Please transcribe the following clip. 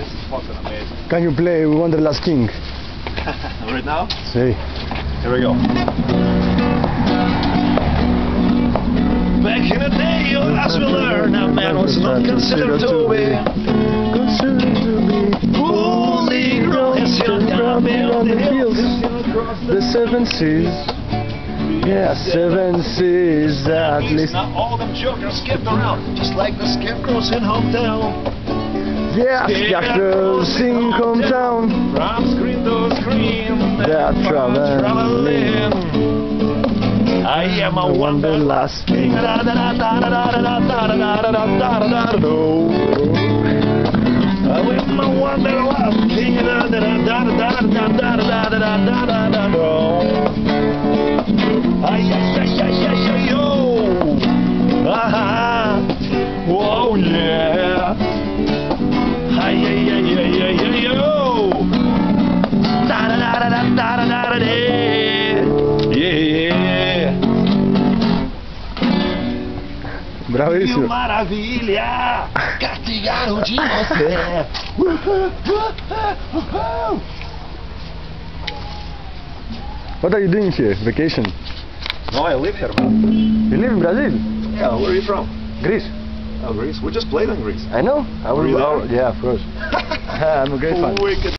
fucking amazing. Can you play Wanderlust King? Right now? Sí. Here we go. Back in the day, as we learned, a man was not considered to be fully grown. His young down beyond the hills. The seven seas. Yeah, seven seas at least. Now all them jokers kept around, just like the scarecrows in hometown. Yeah, scarecrows in hometown. From screen to screen, they're traveling. I am a wanderlust king. I am a wanderlust king. Oh yeah. Bravissimo. Que maravilha! Castigaram de você. What are you doing here? Vacation? No, I live here, man. You live in Brazil? Yeah, where are you from? Greece. Oh, Greece. We just played in Greece. I know. Were you there? Yeah, of course. I'm a great fan. Wicked.